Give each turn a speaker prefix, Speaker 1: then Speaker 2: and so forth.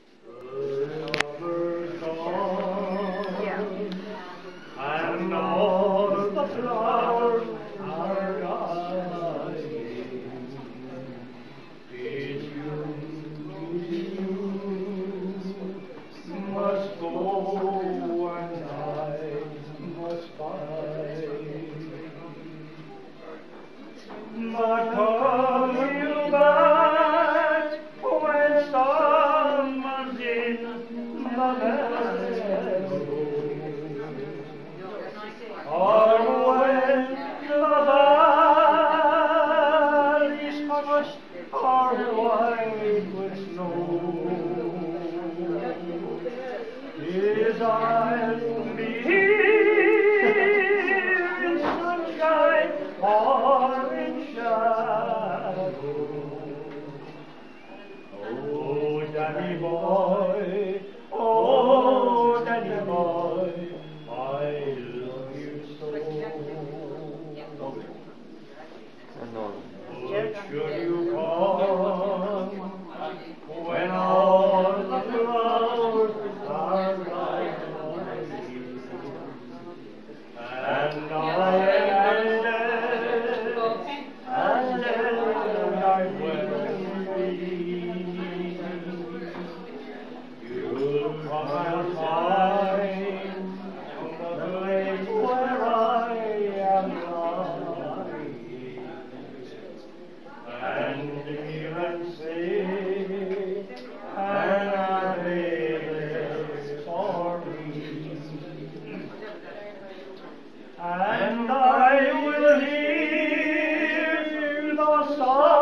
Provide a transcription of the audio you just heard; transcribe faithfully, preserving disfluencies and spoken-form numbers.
Speaker 1: And all the flowers are dying. It's you, you must go and I must find. But come you back when summer's in the meadow, or when the valleys hushed are white with snow. His eyes will be here in sunshine or in shadow. Oh, Danny boy, oh, Danny boy, I love you so. But should you come when all the flowers are dying, and I am dead, and dead I will be, you'll come and find the place where I am lying, and hear and sing, and I live for me. And I will hear the song